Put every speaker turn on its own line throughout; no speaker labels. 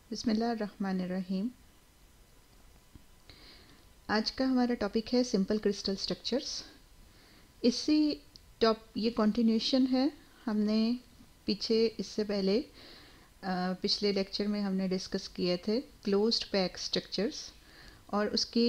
बिस्मिल्लाहिर्रहमानिर्रहीम। आज का हमारा टॉपिक है सिंपल क्रिस्टल स्ट्रक्चर्स। ये कंटिन्यूशन है। हमने इससे पहले पिछले लेक्चर में हमने डिस्कस किए थे क्लोज्ड पैक स्ट्रक्चर्स, और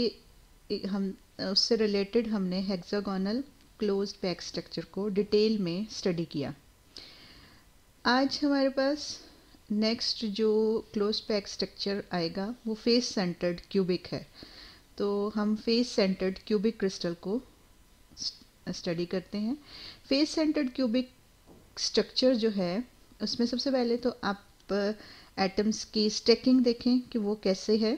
उससे रिलेटेड हमने हेक्सागोनल क्लोज्ड पैक स्ट्रक्चर को डिटेल में स्टडी किया। आज हमारे पास नेक्स्ट जो क्लोज पैक स्ट्रक्चर आएगा वो फेस सेंटर्ड क्यूबिक है। तो हम फेस सेंटर्ड क्यूबिक क्रिस्टल को स्टडी करते हैं। फेस सेंटर्ड क्यूबिक स्ट्रक्चर जो है उसमें सबसे पहले तो आप एटम्स की स्टैकिंग देखें कि वो कैसे है।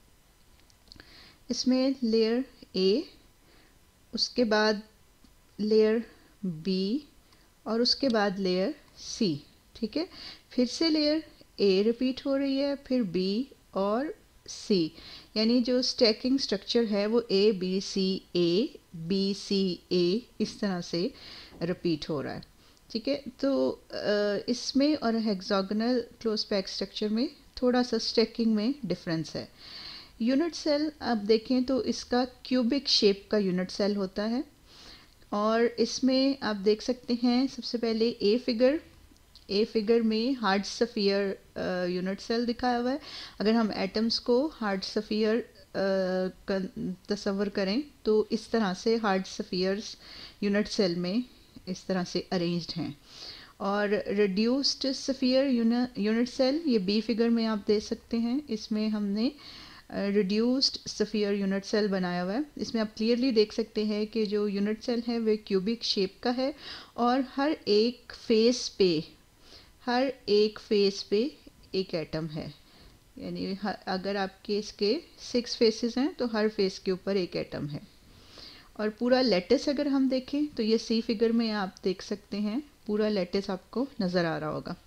इसमें लेयर ए, उसके बाद लेयर बी और उसके बाद लेयर सी। ठीक है, फिर से लेयर ए रिपीट हो रही है, फिर बी और सी, यानी जो स्टैकिंग स्ट्रक्चर है वो ए बी सी ए इस तरह से रिपीट हो रहा है। ठीक है, तो इसमें और हेक्सागोनल क्लोज पैक स्ट्रक्चर में थोड़ा सा स्टैकिंग में डिफरेंस है। यूनिट सेल आप देखें तो इसका क्यूबिक शेप का यूनिट सेल होता है, और इसमें आप देख सकते हैं सबसे पहले ए फिगर में हार्ड सफ़ियर यूनिट सेल दिखाया हुआ है। अगर हम एटम्स को हार्ड सफ़ियर का तस्वर करें तो इस तरह से हार्ड सफ़ियर्स यूनिट सेल में इस तरह से अरेंज्ड हैं। और रिड्यूस्ड सफ़ियर यूनिट सेल ये बी फिगर में आप देख सकते हैं। इसमें हमने रिड्यूस्ड सफ़ियर यूनिट सेल बनाया हुआ है। इसमें आप क्लियरली देख सकते हैं कि जो यूनिट सेल है वह क्यूबिक शेप का है, और हर एक फेस पे एक एटम है। यानी अगर आपके इसके 6 फेसेस हैं तो हर फेस के ऊपर एक एटम है। और पूरा लेटिस अगर हम देखें तो ये सी फिगर में आप देख सकते हैं, पूरा लेटिस आपको नज़र आ रहा होगा।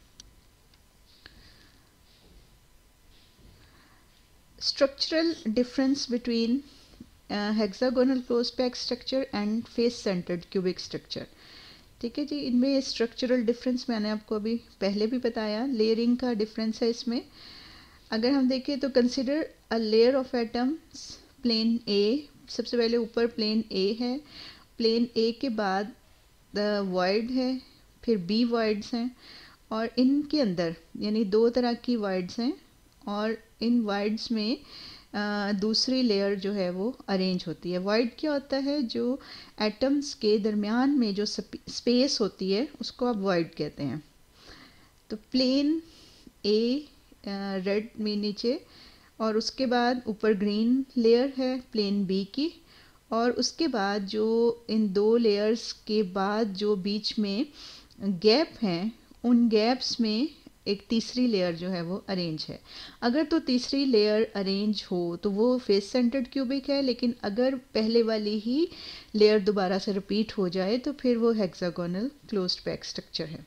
Structural difference between hexagonal close pack structure and face centred cubic structure. ठीक है जी, इनमें स्ट्रक्चरल डिफरेंस मैंने आपको अभी पहले भी बताया। लेयरिंग का डिफरेंस है इसमें। अगर हम देखें तो consider a layer of atoms plane A. सबसे पहले ऊपर प्लेन ए है, प्लेन ए के बाद वॉइड है, फिर बी वॉइड्स हैं, और इनके अंदर यानी दो तरह की वॉइड्स हैं, और इन वॉइड्स में दूसरी लेयर जो है वो अरेंज होती है। वॉइड क्या होता है? जो एटम्स के दरमियान में जो स्पेस होती है उसको आप वॉइड कहते हैं। तो प्लेन ए रेड में नीचे, और उसके बाद ऊपर ग्रीन लेयर है प्लेन बी की, और उसके बाद जो इन दो लेयर्स के बाद जो बीच में गैप हैं उन गैप्स में एक तीसरी लेयर जो है वो अरेंज है। अगर तो तीसरी लेयर अरेंज हो तो वो फेस सेंटर्ड क्यूबिक है, लेकिन अगर पहले वाली ही लेयर दोबारा से रिपीट हो जाए तो फिर वो हेक्सागोनल क्लोज्ड पैक स्ट्रक्चर है।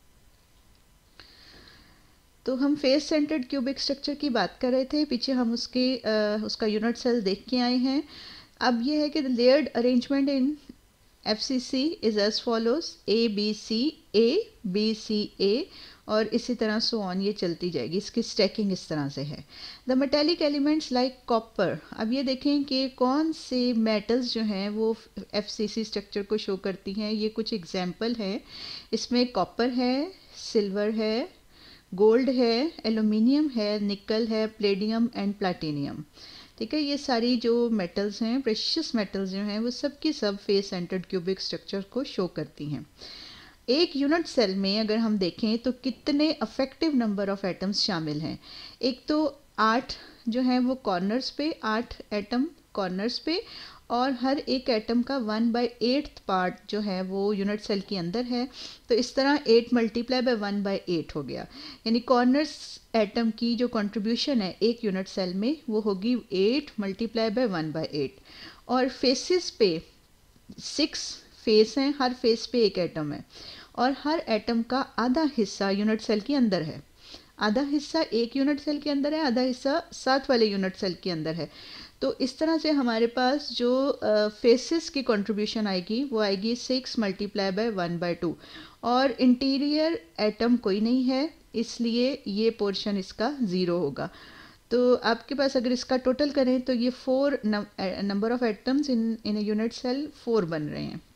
तो हम फेस सेंटर्ड क्यूबिक स्ट्रक्चर की बात कर रहे थे, पीछे हम उसका यूनिट सेल देख के आए हैं। अब ये है कि the layered arrangement in FCC is as follows A B C A, और इसी तरह सो ऑन ये चलती जाएगी। इसकी स्टैकिंग इस तरह से है। The metallic elements like copper. अब ये देखें कि कौन से मेटल्स जो हैं वो FCC स्ट्रक्चर को शो करती हैं। ये कुछ एग्जाम्पल है। इसमें कॉपर है, सिल्वर है, गोल्ड है, एल्यूमिनियम है, निकल है, प्लेडियम एंड प्लैटिनियम। ठीक है, ये सारी जो मेटल्स हैं, प्रेशियस मेटल्स जो हैं, वो सब की सब फेस सेंटर्ड क्यूबिक स्ट्रक्चर को शो करती हैं। एक यूनिट सेल में अगर हम देखें तो कितने अफेक्टिव नंबर ऑफ एटम्स शामिल हैं। एक तो 8 जो हैं वो कॉर्नर्स पे, 8 एटम कॉर्नर्स पे, और हर एक एटम का 1/8 पार्ट जो है वो यूनिट सेल के अंदर है। तो इस तरह 8 मल्टीप्लाई बाय 1/8 हो गया। यानी कॉर्नर्स एटम की जो कंट्रीब्यूशन है एक यूनिट सेल में वो होगी 8 मल्टीप्लाई बाय 1/8। और फेसेस पे 6 फेस हैं, हर फेस पे एक एटम है, और हर एटम का आधा हिस्सा यूनिट सेल के अंदर है। आधा हिस्सा एक यूनिट सेल के अंदर है, आधा हिस्सा साथ वाले यूनिट सेल के अंदर है। तो इस तरह से हमारे पास जो फेसेस की कंट्रीब्यूशन आएगी वो आएगी 6 मल्टीप्लाई बाय 1/2, और इंटीरियर एटम कोई नहीं है, इसलिए ये पोर्शन इसका 0 होगा। तो आपके पास अगर इसका टोटल करें तो ये 4 number of atoms in a unit cell 4 बन रहे हैं।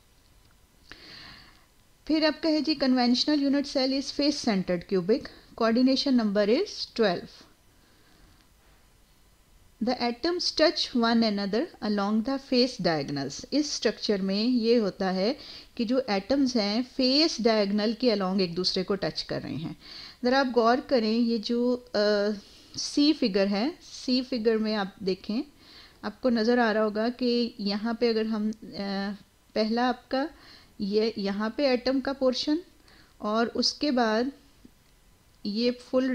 फिर अब कहे जी conventional unit cell is face centred cubic, coordination number is 12। The atoms touch one another along the face diagonals. इस स्ट्रक्चर में ये होता है कि जो एटम्स हैं फेस डायगनल के अलोंग एक दूसरे को टच कर रहे हैं। ज़रा आप गौर करें, ये जो सी फिगर है, सी फिगर में आप देखें, आपको नज़र आ रहा होगा कि यहाँ पे अगर हम पहला आपका ये यहाँ पे एटम का पोर्शन, और उसके बाद ये फुल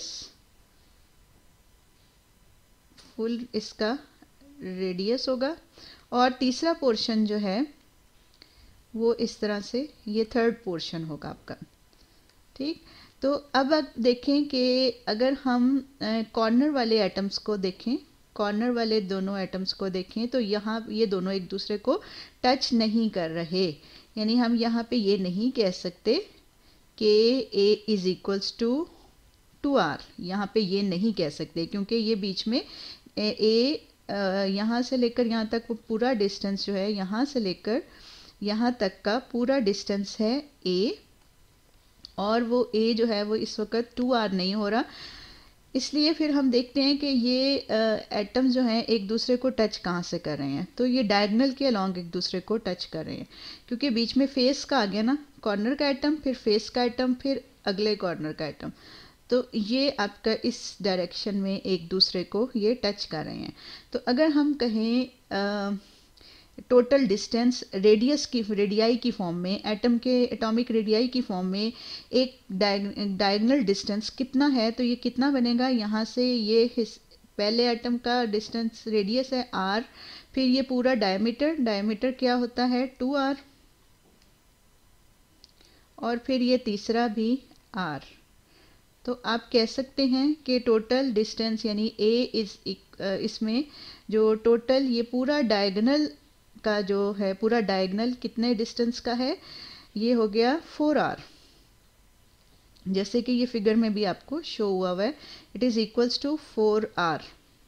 इसका रेडियस होगा, और तीसरा पोर्शन जो है वो इस तरह से ये थर्ड पोर्शन होगा आपका। ठीक, तो अब आप देखें कि अगर हम कॉर्नर वाले एटम्स को देखें, कॉर्नर वाले दोनों एटम्स को देखें, तो यहाँ ये दोनों एक दूसरे को टच नहीं कर रहे, यानी हम यहाँ पे ये नहीं कह सकते कि A is equals to 2R, यहाँ पे ये नहीं कह सकते, क्योंकि ये बीच में A यहाँ से लेकर यहाँ तक वो पूरा डिस्टेंस जो है, यहाँ से लेकर यहाँ तक का पूरा डिस्टेंस है A, और वो A जो है वो इस वक्त 2R नहीं हो रहा। इसलिए फिर हम देखते हैं कि ये एटम जो हैं एक दूसरे को टच कहाँ से कर रहे हैं, तो ये डायगनल के अलॉन्ग एक दूसरे को टच कर रहे हैं, क्योंकि बीच में फेस का आ गया ना, कॉर्नर का एटम, फिर फेस का एटम, फिर अगले कॉर्नर का एटम, तो ये आपका इस डायरेक्शन में एक दूसरे को ये टच कर रहे हैं। तो अगर हम कहें टोटल डिस्टेंस रेडियाई की फॉर्म में, एटम के एटॉमिक रेडियाई की फॉर्म में एक डायगोनल डिस्टेंस कितना है, तो ये कितना बनेगा, यहाँ से ये पहले एटम का डिस्टेंस रेडियस है r, फिर ये पूरा डायमीटर क्या होता है 2r, और फिर ये तीसरा भी r। तो आप कह सकते हैं कि टोटल डिस्टेंस यानी इसमें जो टोटल ये पूरा डायगोनल का जो है, पूरा डायगोनल कितने डिस्टेंस का है, ये हो गया 4r, जैसे कि ये फिगर में भी आपको शो हुआ है, it is equals to 4r।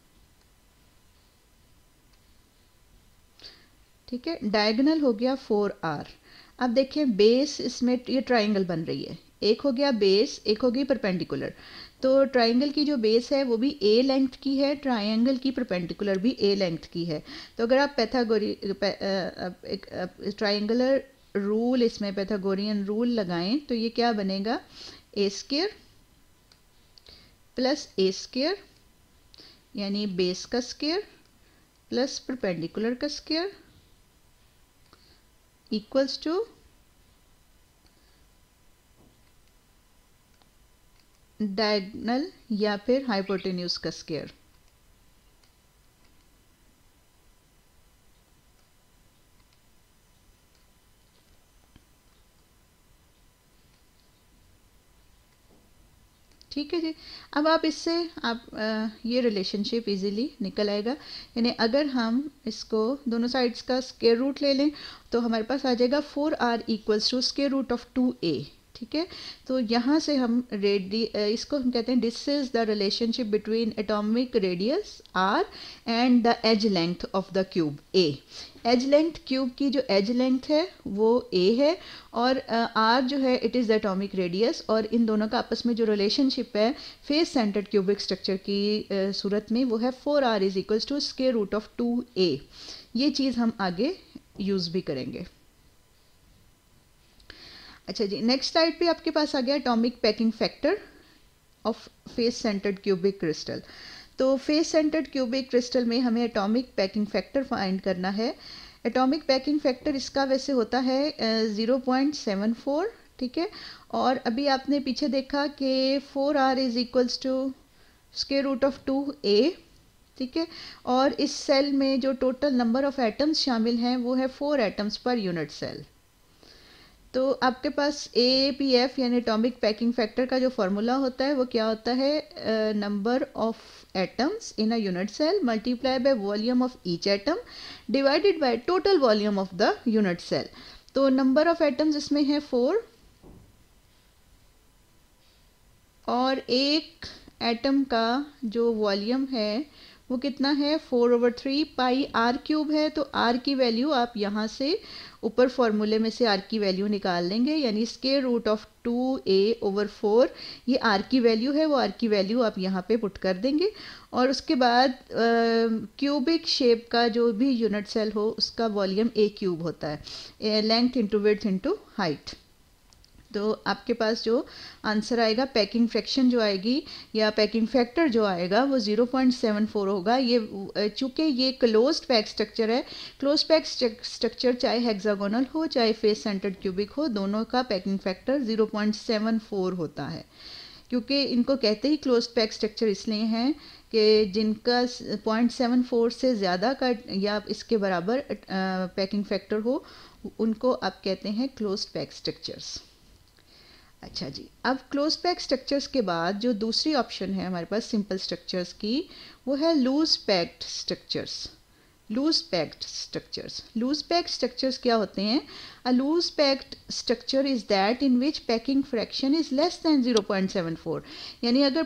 ठीक है, डायगोनल हो गया 4r। अब देखें बेस, इसमें ये ट्राइंगल बन रही है, एक हो गया बेस, एक हो गई परपेंडिकुलर, तो ट्राइंगल की जो बेस है वो भी a लेंथ की है, ट्राइंगल की परपेंडिकुलर भी a लेंथ की है। तो अगर आप ट्राइंगुलर रूल, इसमें पैथागोरियन रूल लगाएं, तो ये क्या बनेगा, a² प्लस a² यानी बेस का स्क्वायर प्लस परपेंडिकुलर का स्क्वायर इक्वल्स टू डायगोनल या फिर हाइपोटेन्यूज का स्क्वायर। ठीक है जी, अब आप इससे ये रिलेशनशिप इजीली निकल आएगा, यानी अगर हम इसको दोनों साइड्स का स्क्वायर रूट ले लें तो हमारे पास आ जाएगा 4r equals to square root of 2a। ठीक है, तो यहाँ से हम इसको हम कहते हैं this is the relationship between atomic radius r and the edge length of the cube a। Edge length cube की जो एज लेंथ है वो a है, और r जो है it is the atomic radius, और इन दोनों का आपस में जो रिलेशनशिप है फेस सेंटर्ड क्यूबिक स्ट्रक्चर की सूरत में वो है 4r is equals to square root of 2a। ये चीज़ हम आगे यूज़ भी करेंगे। अच्छा जी, नेक्स्ट स्लाइड पे आपके पास आ गया atomic packing factor of face centred cubic crystal. तो फेस सेंटर्ड क्यूबिक क्रिस्टल में हमें एटॉमिक पैकिंग फैक्टर फाइंड करना है। एटॉमिक पैकिंग फैक्टर इसका वैसे होता है 0.74। ठीक है, और अभी आपने पीछे देखा कि 4r is equals to square root of 2a। ठीक है, और इस सेल में जो टोटल नंबर ऑफ एटम्स शामिल हैं वो है 4 एटम्स पर यूनिट सेल। तो आपके पास AAPF यानी एटॉमिक पैकिंग फैक्टर का जो फॉर्मूला होता है वो क्या होता है, number of atoms in a unit cell multiply by volume of each atom divided by total volume of the unit cell. तो नंबर ऑफ एटम्स इसमें है 4 और एक एटम का जो वॉल्यूम है वो कितना है 4/3 पाई आर क्यूब है। तो आर की वैल्यू आप यहाँ से ऊपर फॉर्मूले में से आर की वैल्यू निकाल लेंगे, यानी स्क्वायर रूट ऑफ 2a/4 ये आर की वैल्यू है, वो आर की वैल्यू आप यहाँ पे पुट कर देंगे। और उसके बाद क्यूबिक शेप का जो भी यूनिट सेल हो उसका वॉल्यूम a क्यूब होता है, length into width into height. तो आपके पास जो आंसर आएगा पैकिंग फ्रैक्शन जो आएगी या पैकिंग फैक्टर जो आएगा वो 0.74 होगा। ये चूँकि ये क्लोज्ड पैक स्ट्रक्चर है, क्लोज पैक स्ट्रक्चर चाहे हेक्सागोनल हो चाहे फेस सेंटर्ड क्यूबिक हो, दोनों का पैकिंग फैक्टर 0.74 होता है। क्योंकि इनको कहते ही क्लोज पैक स्ट्रक्चर इसलिए हैं कि जिनका 0.74 से ज़्यादा का या इसके बराबर पैकिंग फैक्टर हो उनको आप कहते हैं क्लोज पैक स्ट्रक्चर्स। अच्छा जी, अब क्लोज पैक स्ट्रक्चर्स के बाद जो दूसरी ऑप्शन है हमारे पास सिंपल स्ट्रक्चर्स की वो है loose packed structures. Loose packed structures, loose packed structures क्या होते हैं? A loose packed structure is that in which packing fraction is less than 0.74, यानी अगर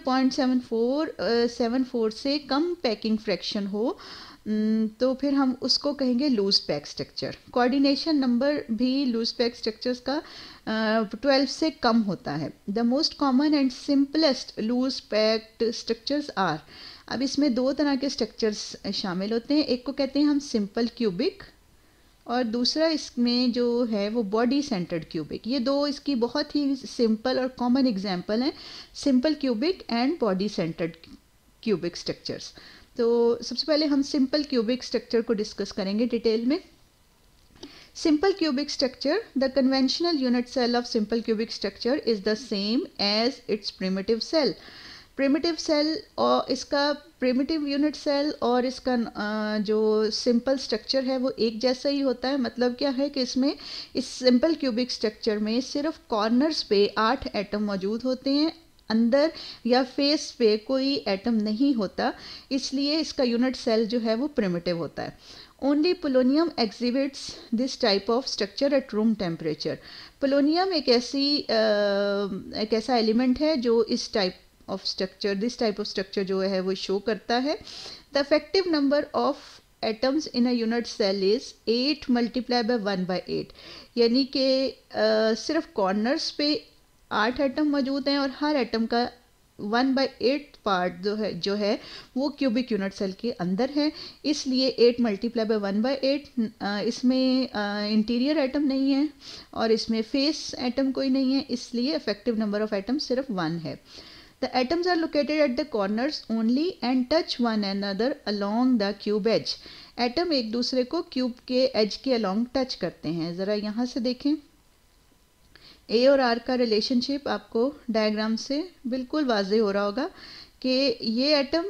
0.74 से कम पैकिंग फ्रैक्शन हो तो फिर हम उसको कहेंगे loose pack structure. Coordination number भी लूज पैक स्ट्रक्चर्स का 12 से कम होता है। The most common and simplest loose packed structures are, अब इसमें दो तरह के स्ट्रक्चर्स शामिल होते हैं, एक को कहते हैं हम सिंपल क्यूबिक और दूसरा इसमें जो है वो बॉडी सेंटर्ड क्यूबिक। ये दो इसकी बहुत ही सिंपल और कॉमन एग्जांपल हैं, simple cubic and body centred cubic structures. तो सबसे पहले हम सिंपल क्यूबिक स्ट्रक्चर को डिस्कस करेंगे डिटेल में। Simple cubic structure, the conventional unit cell of simple cubic structure is the same as its primitive cell. Primitive cell और इसका primitive unit cell और इसका जो simple structure है वो एक जैसा ही होता है। मतलब क्या है कि इसमें इस simple cubic structure में सिर्फ corners पे 8 एटम मौजूद होते हैं, अंदर या फेस पे कोई एटम नहीं होता, इसलिए इसका यूनिट सेल जो है वो प्रिमिटिव होता है। Only polonium exhibits this type of structure at room temperature. Polonium एक ऐसा एलिमेंट है जो इस type of structure, this type of structure जो है वो शो करता है। The effective number of atoms in a unit cell is 8 multiply by 1/8, यानी कि सिर्फ कॉर्नर्स पे 8 एटम मौजूद हैं और हर एटम का 1/8 पार्ट जो है वो क्यूबिक यूनिट सेल के अंदर है, इसलिए 8 मल्टीप्लाई बाय 1/8। इसमें इंटीरियर एटम नहीं है और इसमें फेस एटम कोई नहीं है, इसलिए इफेक्टिव नंबर ऑफ एटम सिर्फ 1 है। The atoms are located at the corners only and touch one another along the cube edge. Atom एक दूसरे को क्यूब के एज के अलोंग टच करते हैं। ज़रा यहाँ से देखें, ए और आर का रिलेशनशिप आपको डायग्राम से बिल्कुल वाज़ेह हो रहा होगा कि ये एटम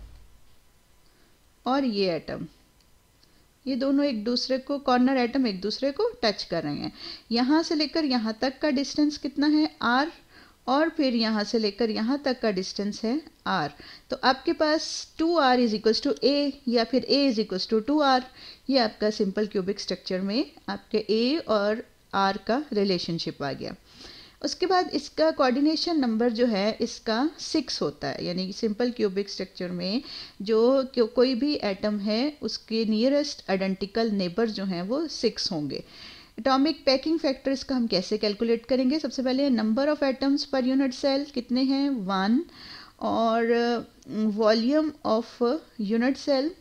और ये एटम, ये दोनों एक दूसरे को, कॉर्नर एटम एक दूसरे को टच कर रहे हैं। यहाँ से लेकर यहाँ तक का डिस्टेंस कितना है? आर, और फिर यहाँ से लेकर यहाँ तक का डिस्टेंस है आर। तो आपके पास 2r is equals to a या फिर a is equals to 2r। ये आपका सिंपल क्यूबिक स्ट्रक्चर में आपके a और आर का रिलेशनशिप आ गया। उसके बाद इसका कोऑर्डिनेशन नंबर जो है इसका 6 होता है, यानी सिंपल क्यूबिक स्ट्रक्चर में जो कोई भी एटम है उसके नियरेस्ट आइडेंटिकल नेबर जो हैं वो 6 होंगे। एटॉमिक पैकिंग फैक्टर इसका हम कैसे कैलकुलेट करेंगे? सबसे पहले number of atoms per unit cell कितने हैं? 1, और volume of unit cell,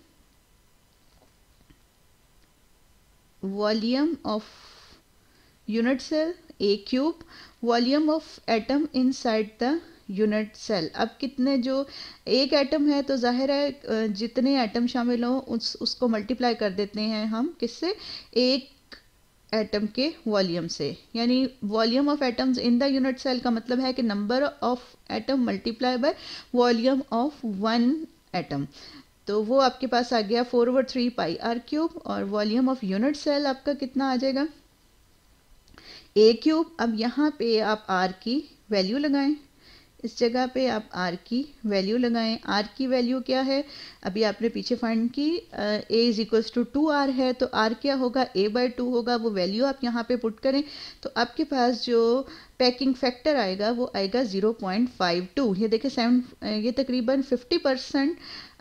volume of unit cell a cube, volume of atom inside the unit cell. अब कितने, जो एक एटम है तो जाहिर है जितने एटम शामिल हों उसको मल्टीप्लाई कर देते हैं हम किससे? एक एटम के वॉल्यूम से, यानी volume of atoms in the unit cell का मतलब है कि number of atom multiply by volume of 1 atom. तो वो आपके पास आ गया 4/3 पाई आर क्यूब, और वॉल्यूम ऑफ यूनिट सेल आपका कितना आ जाएगा? A cube. अब यहाँ पे आप आर की वैल्यू लगाएं, इस जगह पे आप आर की वैल्यू लगाएं। आर की वैल्यू क्या है, अभी आपने पीछे फाइंड की, ए इज इक्वल्स टू 2r है, तो आर क्या होगा, a/2 होगा। वो वैल्यू आप यहाँ पे पुट करें तो आपके पास जो पैकिंग फैक्टर आएगा वो आएगा 0.52। ये देखिए 7, ये तकरीबन 50%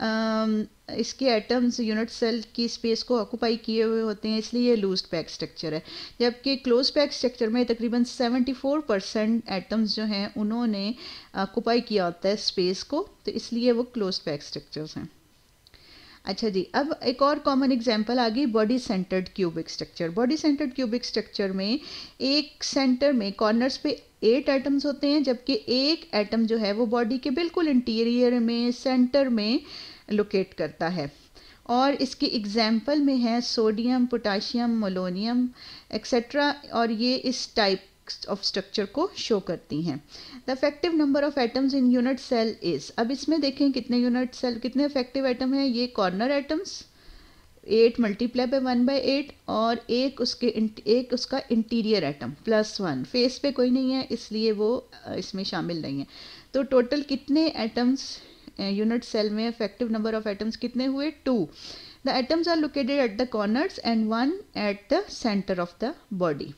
इसके एटम्स यूनिट सेल की स्पेस को ऑक्यूपाई किए हुए होते हैं, इसलिए ये लूज्ड पैक स्ट्रक्चर है। जबकि क्लोज पैक स्ट्रक्चर में तकरीबन 74% एटम्स जो हैं उन्होंने ऑक्यूपाई किया होता है स्पेस को, तो इसलिए वो क्लोज पैक स्ट्रक्चर्स हैं। अच्छा जी, अब एक और कॉमन एग्जांपल आ गई body centred cubic structure. Body centred cubic structure में एक सेंटर में कॉर्नर्स पे 8 एटम्स होते हैं, जबकि एक एटम जो है वो बॉडी के बिल्कुल इंटीरियर में सेंटर में लोकेट करता है। और इसके एग्जाम्पल में है सोडियम, पोटाशियम, मोलोनियम एक्सेट्रा, और ये इस टाइप ऑफ स्ट्रक्चर को शो करती हैं। The effective number of atoms in unit cell is, अब इसमें देखें कितने यूनिट सेल, कितने इफेक्टिव एटम हैं। ये कॉर्नर एटम्स 8 मल्टीप्लाई बाय 1/8, और एक उसका इंटीरियर एटम +1। फेस पे कोई नहीं है इसलिए वो इसमें शामिल नहीं है। तो टोटल कितने एटम्स यूनिट सेल में, इफेक्टिव नंबर ऑफ एटम्स कितने हुए, 2। The atoms are located at the corners and 1 at the centre of the body.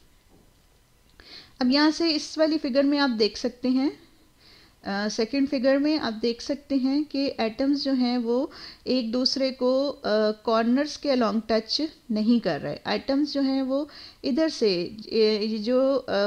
अब यहाँ से इस वाली फिगर में आप देख सकते हैं, सेकंड फिगर में आप देख सकते हैं कि एटम्स जो हैं वो एक दूसरे को कॉर्नर्स के अलोंग टच नहीं कर रहे। एटम्स जो हैं वो इधर से जो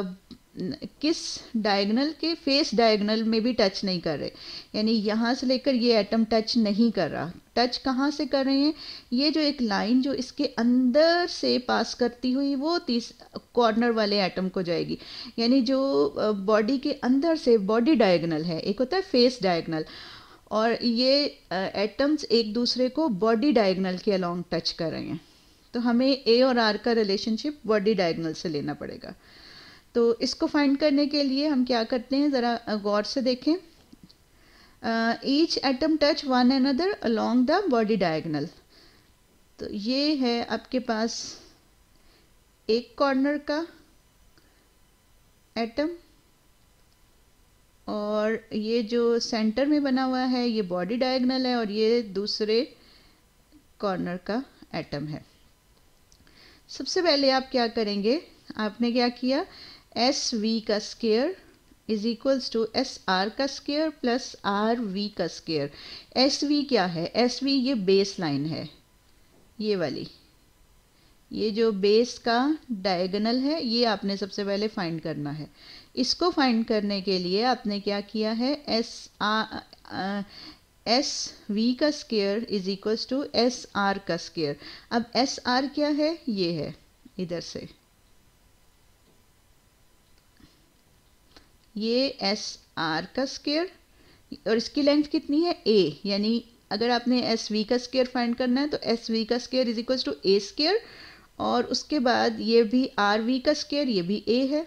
किस डायगोनल के, फेस डायगोनल में भी टच नहीं कर रहे, यानी यहाँ से लेकर ये एटम टच नहीं कर रहा। टच कहाँ से कर रहे हैं, ये जो एक लाइन जो इसके अंदर से पास करती हुई वो कॉर्नर वाले एटम को जाएगी। यानी जो बॉडी के अंदर से बॉडी डायगोनल है, एक होता है फेस डायगोनल, और ये एटम्स एक दूसरे को बॉडी डायगोनल के अलोंग टच कर रहे हैं। तो हमें ए और आर का रिलेशनशिप बॉडी डायगोनल से लेना पड़ेगा। तो इसको फाइंड करने के लिए हम क्या करते हैं, ज़रा गौर से देखें। Each atom touch one another along the body diagonal. तो ये है आपके पास एक कॉर्नर का एटम, और ये जो सेंटर में बना हुआ है ये बॉडी डायगोनल है, और ये दूसरे कॉर्नर का एटम है। सबसे पहले आप क्या करेंगे, आपने क्या किया, एस वी का square is equals to S R का स्क्वायर प्लस आर वी का स्क्वायर। एस वी क्या है, एस वी ये बेस लाइन है, ये वाली, ये जो बेस का डायगोनल है ये आपने सबसे पहले फाइंड करना है। इसको फाइंड करने के लिए आपने क्या किया है, एस वी का square is equals to S R का स्क्वायर। अब एस आर क्या है, ये है इधर से, ये एस आर का स्क्वायर, और इसकी लेंथ कितनी है, ए। यानी अगर आपने एस वी का स्क्वायर फाइंड करना है तो एस वी का square is equals to a square, और उसके बाद ये भी आर वी का स्क्वायर, ये भी ए है।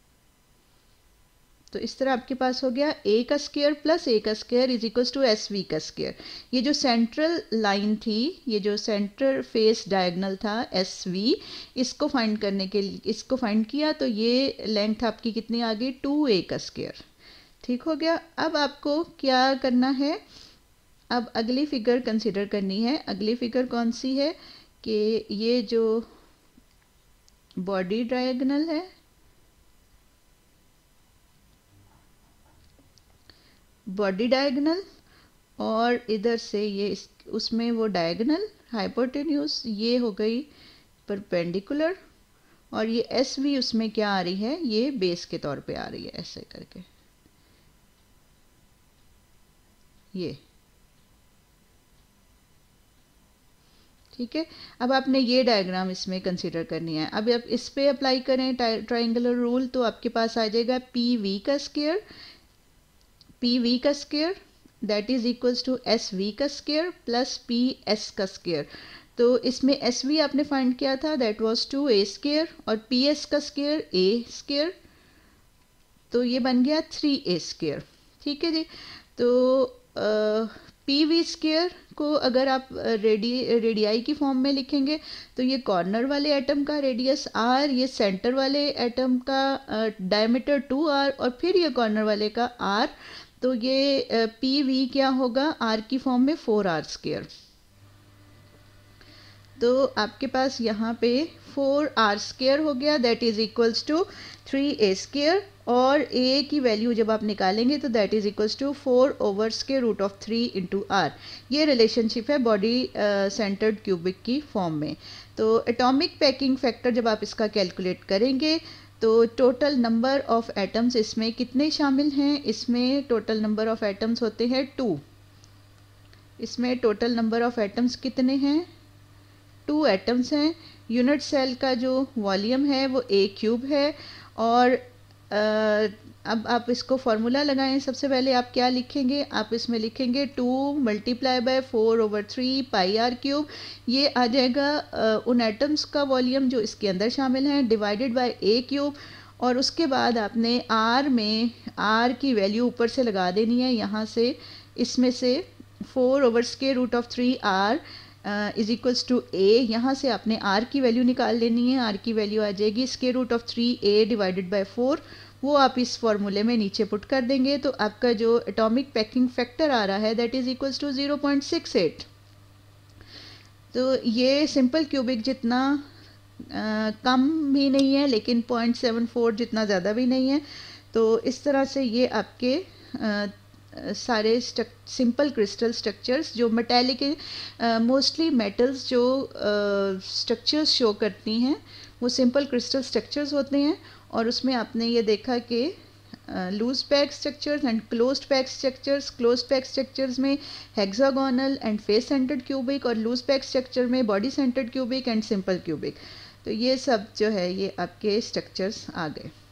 तो इस तरह आपके पास हो गया ए का स्क्वायर प्लस ए का square is equals to S V का स्क्वायर। ये जो सेंट्रल लाइन थी, ये जो सेंटर फेस डायगोनल था एस वी, इसको फाइंड करने के लिए इसको फाइंड किया तो ये लेंथ आपकी कितनी आ गई, 2a का स्क्वायर। ठीक हो गया। अब आपको क्या करना है, अब अगली फिगर कंसिडर करनी है। अगली फिगर कौन सी है कि ये जो बॉडी डायगोनल है, बॉडी डायगोनल, और इधर से ये उसमें वो डायगोनल हाइपोटेन्यूज, ये हो गई परपेंडिकुलर, और ये एस वी उसमें क्या आ रही है, ये बेस के तौर पे आ रही है, ऐसे करके ये। ठीक है, अब आपने ये डायग्राम इसमें कंसीडर करनी है। अब आप इस पे अप्लाई करें ट्राइंगुलर रूल, तो आपके पास आ जाएगा पी वी का स्क्वायर, पी वी का square that is equals to S V का स्क्वायर प्लस पी एस का स्क्वायर। तो इसमें एस वी आपने फाइंड किया था, दैट वाज 2a स्क्वायर, और पी एस का स्क्वायर a स्क्वायर, तो ये बन गया 3a स्क्वायर। ठीक है जी। तो पी स्क्वायर को अगर आप रेडियाई की फॉर्म में लिखेंगे तो ये कॉर्नर वाले एटम का रेडियस r, ये सेंटर वाले एटम का डायमीटर 2r और फिर ये कॉर्नर वाले का r, तो ये पी वी क्या होगा r की फॉर्म में 4r²। तो आपके पास यहाँ पे 4r² हो गया, that is equals to 3a², और a की वैल्यू जब आप निकालेंगे तो that is equals to 4/√3 into r। ये रिलेशनशिप है बॉडी सेंटर्ड क्यूबिक की फॉर्म में। तो एटॉमिक पैकिंग फैक्टर जब आप इसका कैलकुलेट करेंगे तो टोटल नंबर ऑफ एटम्स इसमें कितने शामिल हैं, इसमें टोटल नंबर ऑफ एटम्स होते हैं 2। इसमें टोटल नंबर ऑफ एटम्स कितने हैं, 2 एटम्स हैं। यूनिट सेल का जो वॉल्यूम है वो a³ है। और अब आप इसको फॉर्मूला लगाएं। सबसे पहले आप क्या लिखेंगे, आप इसमें लिखेंगे 2 × 4/3 πr³। ये आ जाएगा उन एटम्स का वॉल्यूम जो इसके अंदर शामिल हैं डिवाइडेड बाय a³। और उसके बाद आपने r में r की वैल्यू ऊपर से लगा देनी है, यहाँ से इसमें से 4/√3r is equals to a। यहाँ से आपने r की वैल्यू निकाल लेनी है, r की वैल्यू आ जाएगी √3a डिवाइडेड बाय 4। वो आप इस फॉर्मूले में नीचे पुट कर देंगे तो आपका जो एटॉमिक पैकिंग फैक्टर आ रहा है दैट इज इक्वल्स टू 0.68। तो ये सिंपल क्यूबिक जितना कम भी नहीं है लेकिन 0.74 जितना ज़्यादा भी नहीं है। तो इस तरह से ये आपके सारे सिंपल क्रिस्टल स्ट्रक्चर्स जो मेटेलिक मोस्टली मेटल्स जो स्ट्रक्चर्स शो करती हैं वो सिंपल क्रिस्टल स्ट्रक्चर्स होते हैं। और उसमें आपने ये देखा कि loose pack structures and closed pack structures, closed pack structures में hexagonal and face centred cubic, और लूज पैक स्ट्रक्चर में body centred cubic and simple cubic. तो ये सब जो है ये आपके स्ट्रक्चर्स आ गए।